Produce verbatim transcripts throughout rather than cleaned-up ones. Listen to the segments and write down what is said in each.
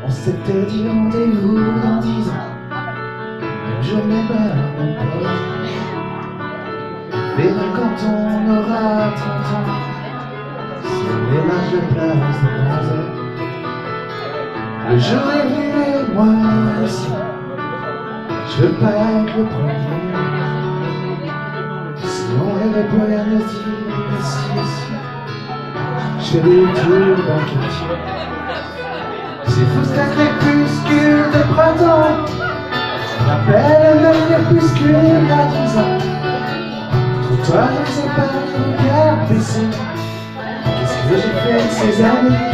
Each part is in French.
On s'était dit rendez-vous dans dix ans, même jour, même heure, même pas. Verra quand on aura trente ans, sur les marches de place de onze heures. Le jour est venu et moi aussi, je veux pas être le premier. Si on rêvait pour rien me dire ici, ici, je fais des tours dans le quartier. C'est fou, c'est un crépuscule de printemps, ça me rappelle le crépuscule à dix ans. Trottoir, je sais pas, je regarde baisser. Qu'est-ce que j'ai fait de ces années?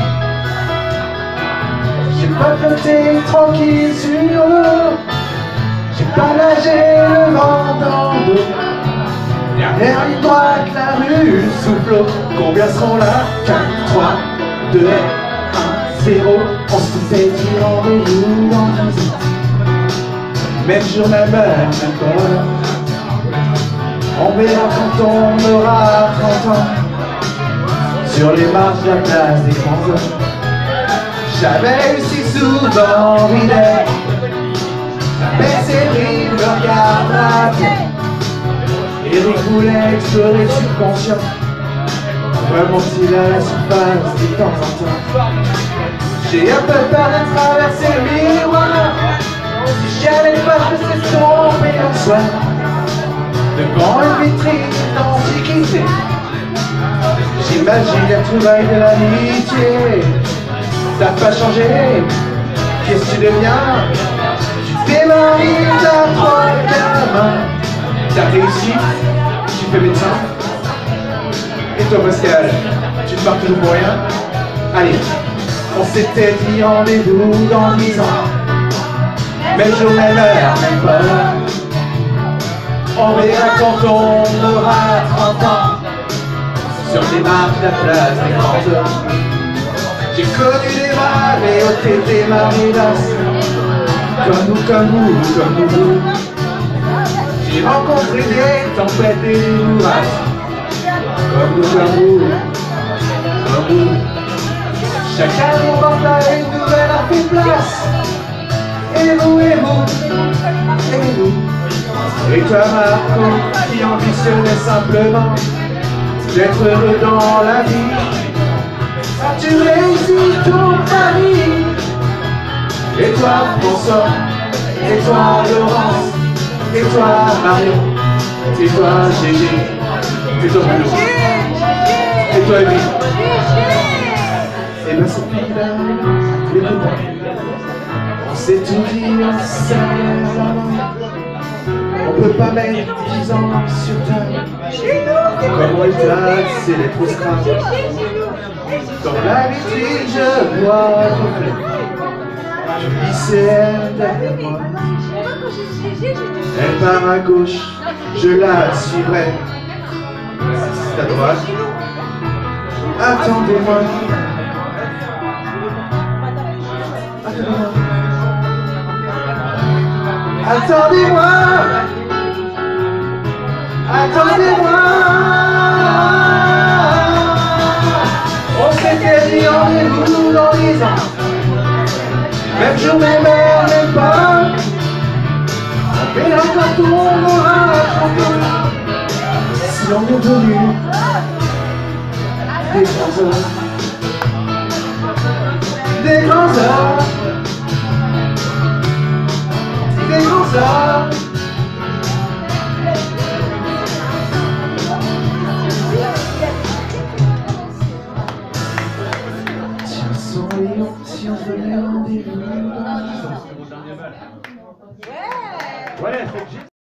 J'ai pas flotté tranquille sur l'eau, j'ai pas nagé le vent dans le dos. Derrière ligne droite, la rue souffle. Combien seront là? Quatre, trois, deux, un, zéro. On se fait dit rendez-vous dans dix ans, même jour, même heure, même heure. On verra quand on aura trente ans, sur les marches de la place des grands hommes. J'avais eu si souvent envie d'être, mais ces rives me regardent la tête. Eric voulait explorer le subconscient, remonter à la surface de temps en temps. J'ai un peu peur de traverser le miroir, si j'avais pas je sais tomber un soir devant une vitrine d'antiquité. J'imagine les trouvailles de l'amitié. T'as pas changé, qu'est-ce que tu deviens? Tu t'es marié, t'as trois gamins. T'as réussi, tu fais médecin. Et toi Pascal, tu te pars toujours pour rien? Allez, on s'était dit rendez-vous dans dix ans, même jour, même heure, même pas. On verra quand on aura trente ans, sur les marches de la place des grands hommes. J'ai connu des mâles et ôté des maridas, comme nous, comme nous, comme nous. J'ai rencontré des tempêtes et des bourrasques, comme nous, comme nous, comme nous. Chacun nous porte à une nouvelle a fait place. Et vous, et vous, et vous. Et toi Marco, qui ambitionnait simplement d'être heureux dans la vie, as-tu réussi toute ta vie? Et toi François, et toi Laurence, et toi Marion, et toi Gégé, et toi Bruno, et toi Amy. Et ben Sophie-là, les copains, on s'est tout dit, on s'aime. On peut pas mettre dix ans sur table, comme on est là, c'est les trop scraps. Dans la vitrine, je vois un reflet du lycéen derrière moi. Elle part à gauche, je la suivrai. C'est à droite. Attendez-moi. Attendez-moi. Attendez-moi. Attendez-moi. On s'était dit rendez-vous dans dix ans, même jour, même heure, même pas. On verra quand on aura trente ans, si on est devenu des grands hommes. Des grands hommes. Des grands hommes. Si on venait rendez-vous. Ouais. Ouais,